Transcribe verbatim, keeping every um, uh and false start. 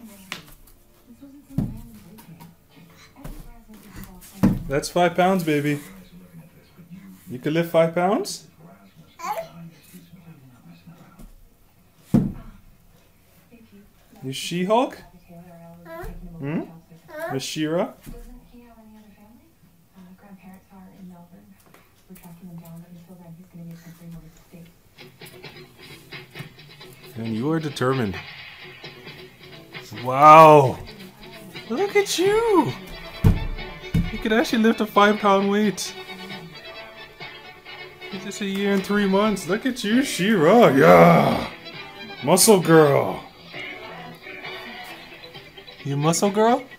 That's five pounds, baby. You can lift five pounds? You She-Hulk? Hmm? Miss She-Ra? And you are determined. Wow! Look at you! You could actually lift a five pound weight. It's just a year and three months. Look at you, She-Ra. Yeah! Muscle girl. You muscle girl?